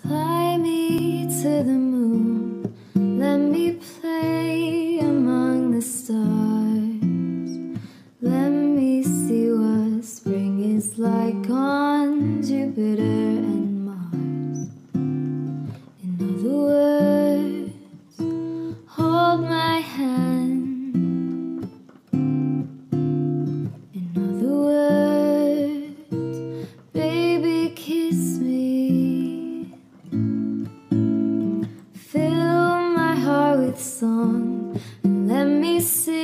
Fly me to the moon, let me play among the stars. Let me see what spring is like on Jupiter and Mars. In other words, hold my hand. In other words, baby, kiss me. Fill my heart with song and let me sing